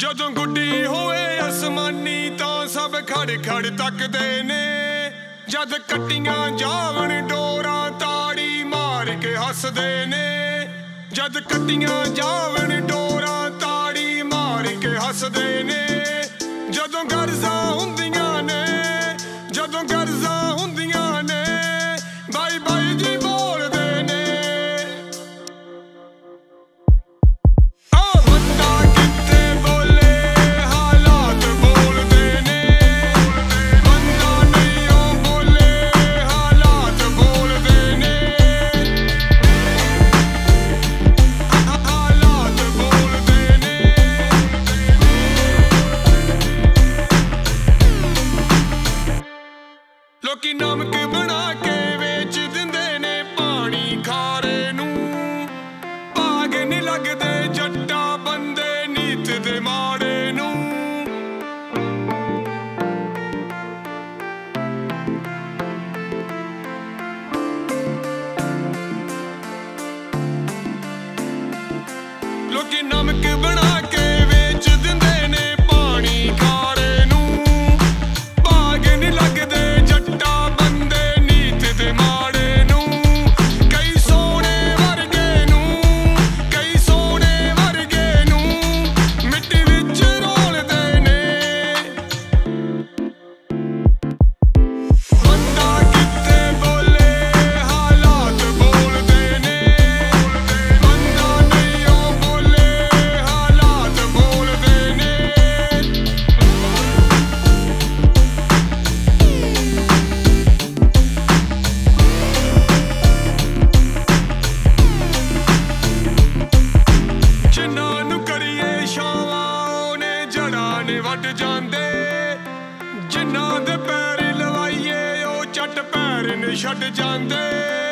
ਜਦੋਂ ਗੁੱਡੀ ਹੋਏ ਅਸਮਾਨੀ ਤਾਂ ਸਭ ਖੜ ਖੜ ਤੱਕਦੇ ਨੇ ਜਦ ਕੱਟੀਆਂ ਜਾਵਣ ਡੋਰਾਂ ਤਾੜੀ ਮਾਰ ਕੇ ਹੱਸਦੇ ਨੇ ਜਦ ਕੱਟੀਆਂ ਜਾਵਣ ਡੋਰਾਂ ਤਾੜੀ ਮਾਰ ਕੇ ਹੱਸਦੇ ਨੇ ਜਦੋਂ ਗਰਜ਼ਾਂ ਹੁੰਦੀਆਂ ਨੇ ਜਦੋਂ ਗਰਜ਼ਾਂ ਹੁੰਦੀਆਂ ਨੇ ਬਾਈ ਬਾਈ ਜੀ ਬੋਲਦੇ ਨੇ ਬੰਦਾ ਕਿੱਥੇ ਬੋਲੇ ਹਾਲਾਤ ਬੋਲਦੇ ਨੇ ਬੰਦਾ ਨਹੀਂ ਉਹ ਬੋਲੇ ਹਾਲਾਤ ਬੋਲਦੇ ਨੇ ਹਾਲਾਤ ਬੋਲਦੇ ਨੇ ਲੋਕੀ ਨਮਕ ਬਣਾ ਕੇ ਵੇਚ ਦਿੰਦੇ ਨੇ ਪਾਣੀ ਖਾਰੇ ਨੂੰ ਭਾਗ ਨੀ ਲੱਗਦੇ ਜੱਟਾ ਬੰਦੇ ਨੀਤ ਦੇ ਮਾੜੇ ਨੂੰ ਲੋਕੀ ਨਮਕ ਬਣਾ ਕੇ ਵੇਚ ਦਿੰਦੇ ਨੇ ਪਾਣੀ ਖਾਰੇ ਨੂੰ ਭਾਗ ਨੀ ਲੱਗਦੇ ਜੱਟਾ ਬੰਦੇ ਨੀਤ ਦੇ ਮਾੜੇ ਨੂੰ ਕਈ ਸੋਹਣੇ ਵਰਗੇ ਨੂੰ ਕਈ ਸੋਹਣੇ ਵਰਗੇ ਨੂੰ ਮਿੱਟੀ ਵਿੱਚ ਰੋਲਦੇ ਨੇ ਬੰਦਾ ਕਿੱਥੇ ਬੋਲੇ ਹਾਲਾਤ ਬੋਲਦੇ ਨੇ ਬੰਦਾ ਨਹੀਂ ਉਹ ਬੋਲੇ ਹਾਲਾਤ ਬੋਲਦੇ ਨੇ ਜਿਨ੍ਹਾਂ ਨੂੰ ਕਰੀਏ ਛਾਵਾਂ ਉਹਨੇ ਜੜ੍ਹਾਂ ਨੇ ਵੱਢ ਜਾਂਦੇ ਜਿਨ੍ਹਾਂ ਦੇ ਪੈਰ ਲਵਾਈਏ ਉਹ ਚੱਟ ਪੈਰ ਨੇ ਛੱਡ ਜਾਂਦੇ